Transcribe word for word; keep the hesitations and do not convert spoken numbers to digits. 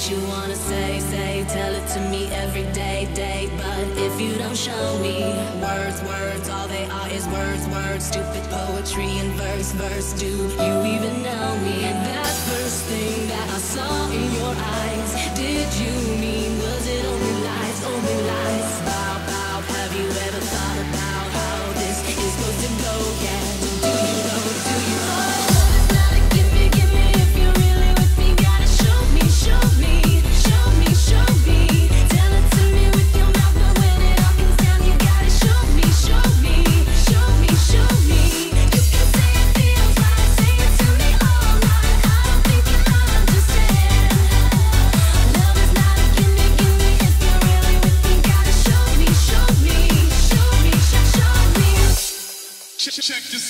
what you wanna say, say, tell it to me every day, day. But if you don't show me words, words, all they are is words, words. Stupid poetry in verse, verse. Do you even know me? That first thing that I saw in your eyes, did you mean, was it only lies, only lies? Bow, bow, have you ever thought about how this is supposed to go? Yeah, do you know, do you know? Check this